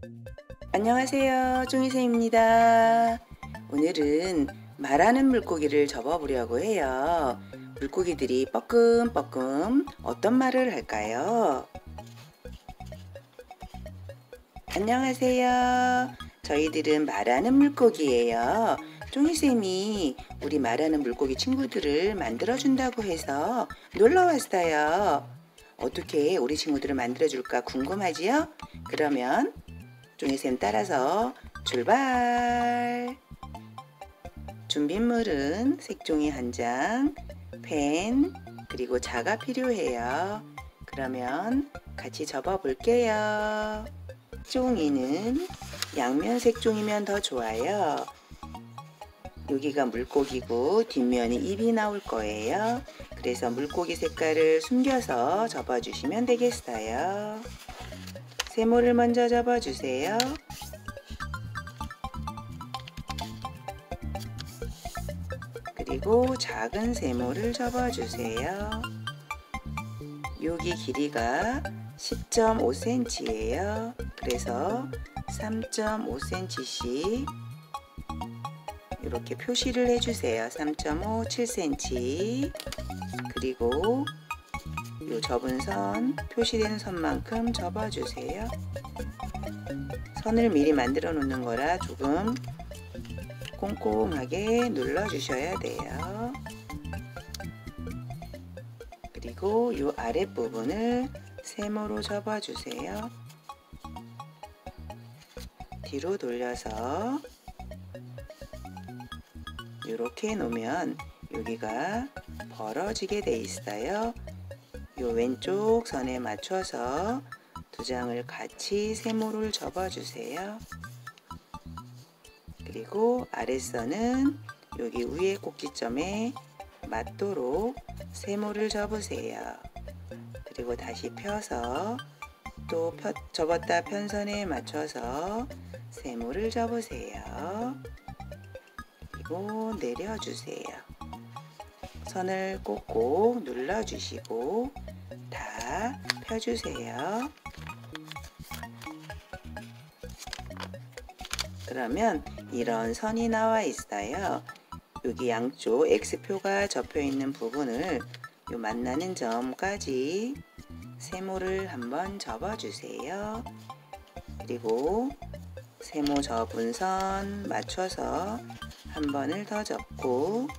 안녕하세요. 쫑이쌤입니다. 오늘은 말하는 물고기를 접어보려고 해요. 물고기들이 뻐끔뻐끔 어떤 말을 할까요? 안녕하세요. 저희들은 말하는 물고기예요. 쫑이쌤이 우리 말하는 물고기 친구들을 만들어준다고 해서 놀러 왔어요. 어떻게 우리 친구들을 만들어줄까 궁금하지요? 그러면 쫑이쌤 따라서 출발! 준비물은 색종이 한 장, 펜, 그리고 자가 필요해요. 그러면 같이 접어 볼게요. 색종이는 양면 색종이면 더 좋아요. 여기가 물고기고 뒷면이 입이 나올 거예요. 그래서 물고기 색깔을 숨겨서 접어주시면 되겠어요. 세모를 먼저 접어주세요. 그리고 작은 세모를 접어주세요. 여기 길이가 10.5cm예요. 그래서 3.5cm씩 이렇게 표시를 해주세요. 3.5, 7cm. 그리고 이 접은 선, 표시된 선만큼 접어주세요. 선을 미리 만들어 놓는 거라 조금 꼼꼼하게 눌러 주셔야 돼요. 그리고 이 아랫부분을 세모로 접어 주세요. 뒤로 돌려서 이렇게 놓으면 여기가 벌어지게 돼 있어요. 이 왼쪽 선에 맞춰서 두 장을 같이 세모를 접어 주세요. 그리고 아랫선은 여기 위에 꼭지점에 맞도록 세모를 접으세요. 그리고 다시 펴서 또 접었다 편 선에 맞춰서 세모를 접으세요. 그리고 내려주세요. 선을 꼭꼭 눌러주시고 다 펴주세요. 그러면 이런 선이 나와 있어요. 여기 양쪽 X표가 접혀 있는 부분을 요 만나는 점까지 세모를 한번 접어 주세요. 그리고 세모 접은 선 맞춰서 한 번을 더 접고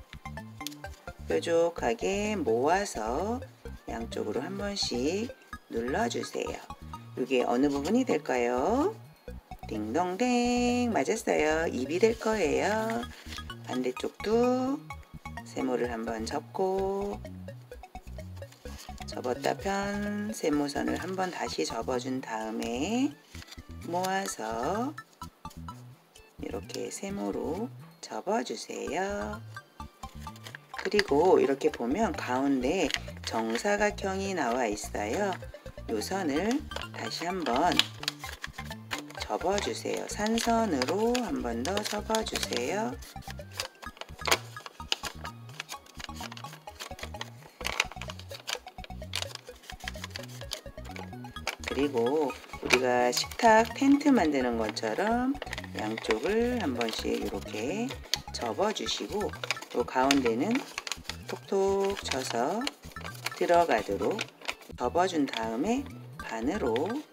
뾰족하게 모아서 양쪽으로 한 번씩 눌러주세요. 이게 어느 부분이 될까요? 딩동댕 맞았어요. 입이 될 거예요. 반대쪽도 세모를 한번 접고 접었다 편 세모선을 한번 다시 접어준 다음에 모아서 이렇게 세모로 접어주세요. 그리고 이렇게 보면 가운데 정사각형이 나와 있어요. 이 선을 다시 한번 접어주세요. 산선으로 한 번 더 접어주세요. 그리고 우리가 식탁 텐트 만드는 것처럼 양쪽을 한 번씩 이렇게 접어주시고 또 가운데는 톡톡 쳐서 들어가도록 접어준 다음에 반으로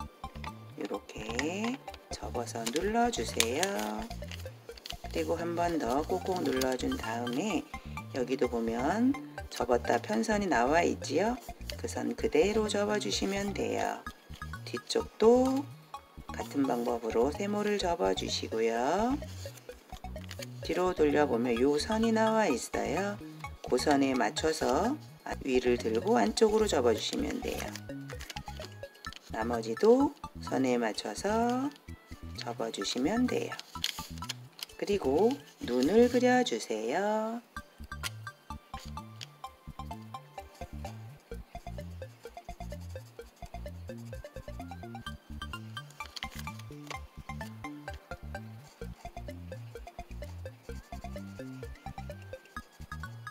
이렇게 접어서 눌러주세요. 그리고 한 번 더 꾹꾹 눌러준 다음에 여기도 보면 접었다 편선이 나와 있지요. 그 선 그대로 접어주시면 돼요. 뒤쪽도 같은 방법으로 세모를 접어주시고요. 뒤로 돌려보면 이 선이 나와 있어요. 그 선에 맞춰서 위를 들고 안쪽으로 접어주시면 돼요. 나머지도 선에 맞춰서 접어주시면 돼요. 그리고 눈을 그려주세요.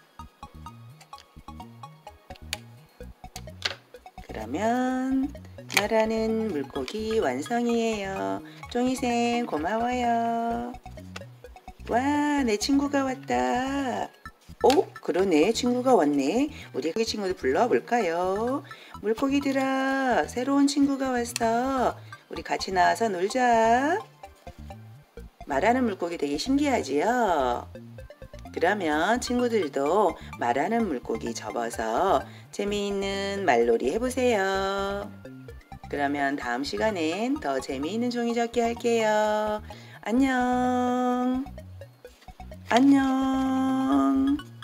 그러면 말하는 물고기 완성이에요. 쫑이생 고마워요. 와, 내 친구가 왔다. 오, 그러네. 친구가 왔네. 우리 친구들 불러볼까요? 물고기들아, 새로운 친구가 왔어. 우리 같이 나와서 놀자. 말하는 물고기 되게 신기하지요? 그러면 친구들도 말하는 물고기 접어서 재미있는 말놀이 해보세요. 그러면 다음 시간엔 더 재미있는 종이접기 할게요. 안녕. 안녕.